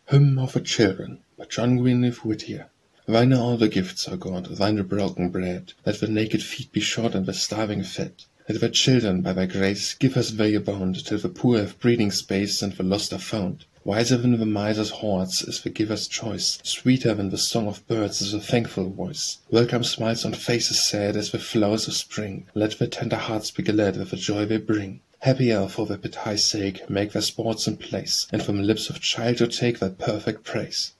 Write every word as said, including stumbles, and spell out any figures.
Hymn of the Children by Greenleaf Whittier. Thine are all the gifts, O God, thine the broken bread. Let the naked feet be shod and the starving fed. Let the children, by thy grace, give us they abound, till the poor have breathing space and the lost are found. Wiser than the miser's hoards is the giver's choice, sweeter than the song of birds is the thankful voice. Welcome smiles on faces sad as the flowers of spring. Let the tender hearts be glad with the joy they bring. Happier for their pity's sake, make their sports in place, and from lips of child to take thy perfect praise.